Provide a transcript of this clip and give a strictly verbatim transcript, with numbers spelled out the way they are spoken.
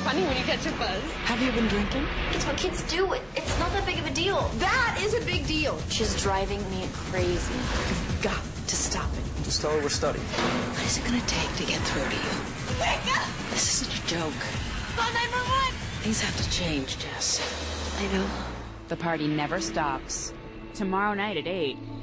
funny when you catch a buzz. Have you been drinking? It's what kids do. It, it's not that big of a deal. That is a big deal. She's driving me crazy. You've got to stop it. Just tell her we're studying. What is it going to take to get through to you? Becca! This isn't a joke. Call nine one one. Things have to change, Jess. I know. The party never stops. Tomorrow night at eight.